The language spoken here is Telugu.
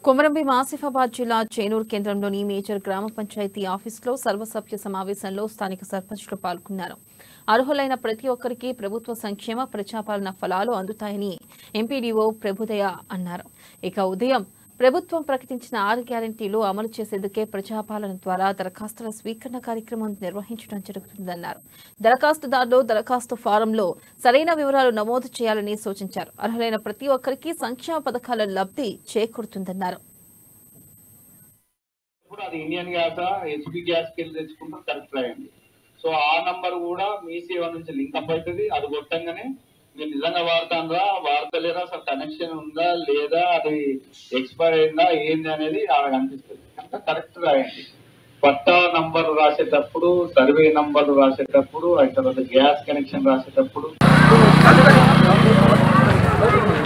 కొమరంభీం ఆసిఫాబాద్ జిల్లా చేనూరు కేంద్రంలోని మేజర్ గ్రామ పంచాయతీ ఆఫీసులో సర్వసభ్య సమావేశంలో స్థానిక సర్పంచులు పాల్గొన్నారు. అర్హులైన ప్రతి ఒక్కరికి ప్రభుత్వ సంక్షేమ ప్రజాపాలన ఫలాలు అందుతాయని ఎంపీడీఓ ప్రభుదయ అన్నారు. ఇక ఉదయం ప్రభుత్వం ప్రకటించిన 6 గ్యారెంటీలు అమలు చేసేందుకే ప్రజాపాలన ద్వారా దరఖాస్తుల స్వీకరణ కార్యక్రమం నిర్వహించడం జరుగుతుందన్నారు. దరఖాస్తుదారులు దరఖాస్తు ఫారంలో సరైన వివరాలు నమోదు చేయాలని సూచించారు. అర్హులైన ప్రతి ఒక్కరికి సంక్షేమ పథకాల లబ్ధి చేకూరుతుందన్నారు. సో ఆ నంబర్ కూడా మీ సేవ నుంచి లింక్ అప్ అవుతుంది. అది కొట్టంగానే మీరు నిజంగా వాడతారా వాడతలేరా, అసలు కనెక్షన్ ఉందా లేదా, అది ఎక్స్పైర్ అయిందా ఏంది అనేది ఆడ కనిపిస్తుంది. అంతా కరెక్ట్ రాయండి. పట్టా నంబర్ రాసేటప్పుడు, సర్వే నంబర్ రాసేటప్పుడు, ఆ తర్వాత గ్యాస్ కనెక్షన్ రాసేటప్పుడు